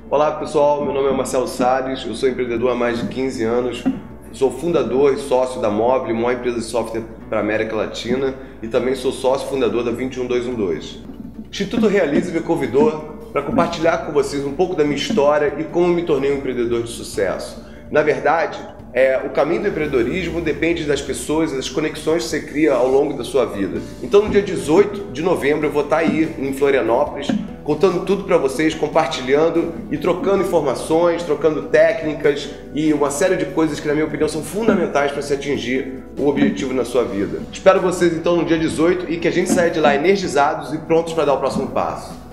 Olá pessoal, meu nome é Marcelo Salles, eu sou empreendedor há mais de 15 anos, sou fundador e sócio da Mobile, maior empresa de software para a América Latina, e também sou sócio fundador da 21212. O Instituto Realize me convidou para compartilhar com vocês um pouco da minha história e como me tornei um empreendedor de sucesso. Na verdade, o caminho do empreendedorismo depende das pessoas e das conexões que você cria ao longo da sua vida. Então no dia 18 de novembro eu vou estar aí em Florianópolis, contando tudo para vocês, compartilhando e trocando informações, trocando técnicas e uma série de coisas que na minha opinião são fundamentais para se atingir o objetivo na sua vida. Espero vocês então no dia 18 e que a gente saia de lá energizados e prontos para dar o próximo passo.